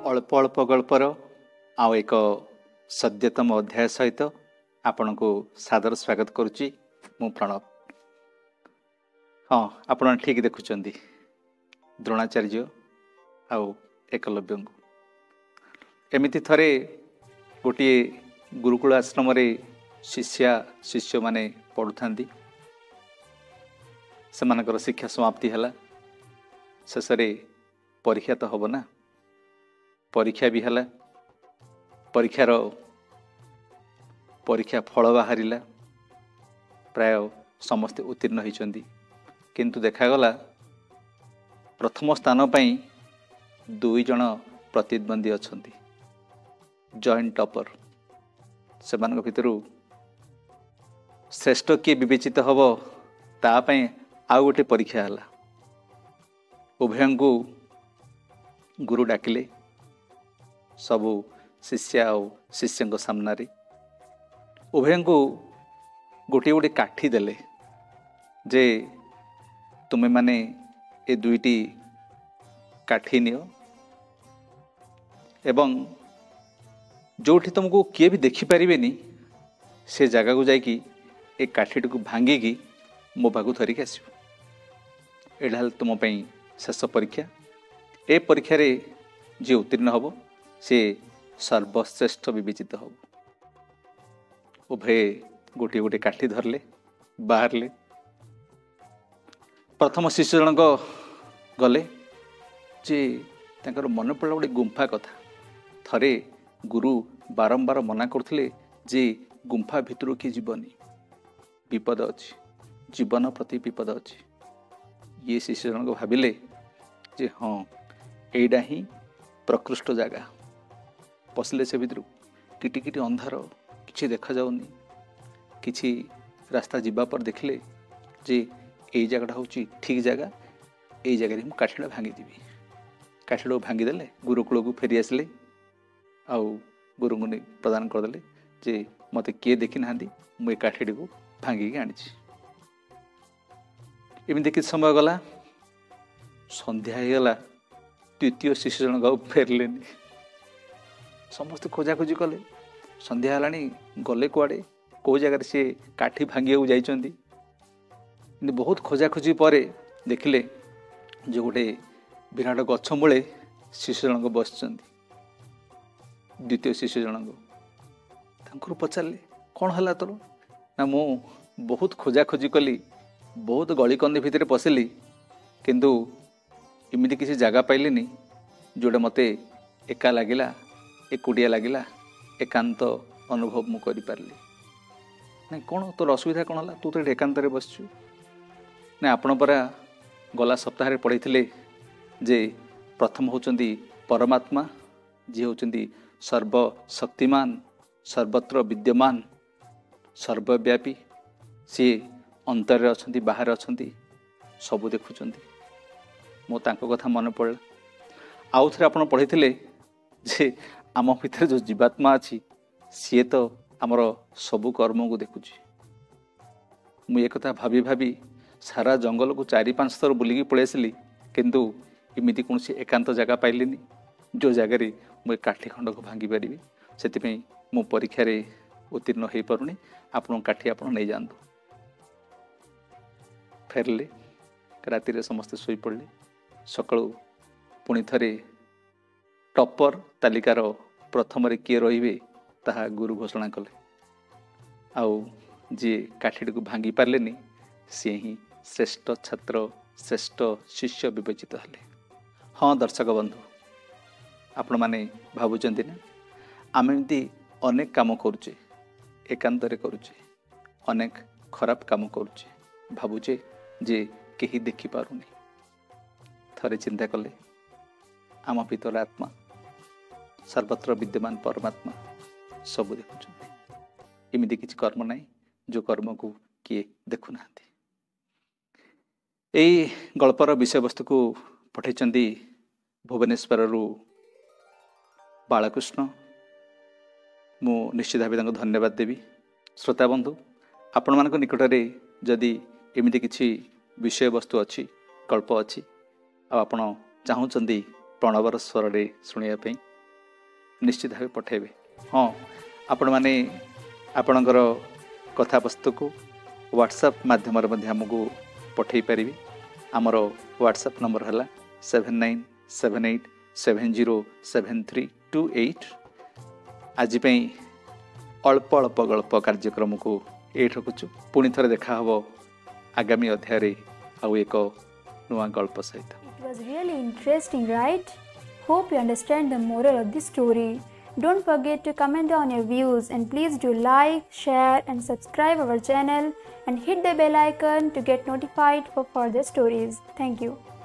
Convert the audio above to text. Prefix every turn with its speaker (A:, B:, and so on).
A: अल्प अल्प गल्पर आउ एक सद्यतम अध्याय सहित आपण को सादर स्वागत करुच्ची मु प्रणव। हाँ, आपण ठीक देखुंट द्रोणाचार्य आउ एकलव्य को एमती थरे गोटे गुरुकुल आश्रम शिष्य माने पढ़ुता से शिक्षा समाप्ति है शेष परीक्षा तो हम ना परीक्षा भी है परीक्षा फल बाहर प्राय समस्ते उत्तीर्ण होती किंतु देखागला प्रथम स्थान पर 2 जन प्रतिद्वंदी अच्छा जॉइंट टॉपर से भितर श्रेष्ठ किए विवेचित हम तापाई आउ गोटे परीक्षा है उभय को गुरु डाकिले सबू शिष्य आउ शिष्य सामने उभय को गोटे गोटे काठी देले जे तुम्हें माने ए 2टी काठी नियो एवं जोठी तुमको किए भी देखिपारे से जगह को जाकि ए काठी को भांगिकी मो पाक धरिक आस एटा तुम शेष परीक्षा ए परीक्षा रे जे उत्तीर्ण हम से सर्वश्रेष्ठ विवेचित हम उभय गोटे गोटे काठी धरले बाहरले प्रथम शिष्य जनक गले जे तांकर मन पड़ा गोटे गुंफा कथा थरे गुरु बारंबार मना करथिले जे गुंफा भितर किए जीवनी विपद अच्छी जीवन प्रति विपद अच्छी ये शिष्य जनक भाविले जे हाँ एडा ही प्रकृष्ट जगह पशिले से भितर किटी अंधार किसी देखा जाऊनी किसी रास्ता जीवा पर देखले जे ये जगह हूँ ठीक जगह ये जगह मुझे काठीटा भांगीदेवी काठीटा भांगीदेले गुरुकूल को फेरी आसिले आउ गुरु को प्रदान करदे जे मत किए देखी ना मुझे काठीटी को भांगिकी आनी एमती कि समय गला संध्या होगला द्वितीय शिष्य जनक फेरले समस्त खोजाखोजी कले संध्या है गले कुआड़े कौ जगार सी काठी भांगिया जाइंट बहुत खोजाखोजी पर देखिले जो गोटे विराट गछ मूले शिष्य जनक बस द्वितीय शिष्य जनक पचारे कौन है तोर ना मु बहुत खोजाखोजी कली बहुत गलिकंदी भितर पशिली किंतु इमिति किसी जगह पाइलिनी जोटा मते एका लगिला एकुटिया लगिला एकांत अनुभव मु करि पारली ना कौन तोर असुविधा कौन है तू तो एकांत बसचु ना आपण परा गला सप्ताह पढ़ी जे प्रथम होचंदी परमात्मा जी होचंदी सर्वशक्तिमान सर्वत्र विद्यमान सर्वव्यापी सी अंतर अच्छा बाहर अच्छा सबू देखुं मो तांको कथा मन पड़ा आउ थे आप पढ़ी जे आम भीतर जो जीवात्मा अच्छी सी तो आमर सबू कर्म को देखुची मुझे कथा भाभी भाभी सारा जंगल को 4-5 थर बुलिकी पलि आसिली किंतु इमिति कौन एकांत जगह पाइलिनी जो जगार मुझे काठी खंड को भांगी पारि से मो परीक्षा उत्तीर्ण हो पारुनी आपण काठी आप नहीं जातु फेरले राति समस्ते शोई पड़े सकाळु पुणी थरे टॉपर तालिकार प्रथम किए रे ताहा गुरु घोषणा कले आउ जी काठी को भांगी पारे सी ही श्रेष्ठ छात्र श्रेष्ठ शिष्य विवेचित हेले। हाँ दर्शक बंधु आपण माने भावुचंती ना आम एमती अनेक काम करुचे एकांतरे करुचे अनेक खराब काम करुचे भावुचे जे कहीं देखि पारुनी थरे चिंता कले आम भीतर आत्मा सर्वत्र विद्यमान परमात्मा सब देखुं इमिति किसी कर्म नाई जो कर्म को किए देखुना यही गल्पर विषय वस्तु को पठेचंदी भुवनेश्वर बालकृष्ण मु निश्चित भाव धन्यवाद देवी। श्रोता बंधु आपण मान निकट में जदि एमती किसी विषय वस्तु अच्छी गल्प अच्छी आपण चाहूँगी प्रणवर स्वर शुणापी निश्चित भाव पठेबे। हाँ आपण माने आपणकर कथावस्तु को व्हाट्सएप माध्यम आमको पठे पारि। आमर व्हाट्सएप नंबर है 7978707328। आज अल्प अल्प गल्प कार्यक्रम को ये रखुचु। पुणी थे देखा हम आगामी अध्याय आउ एक नुआ गल्प सहित।
B: It was really interesting, right? Hope you understand the moral of the story. Don't forget to comment down your views and please do like, share and subscribe our channel and hit the bell icon to get notified for further stories. Thank you.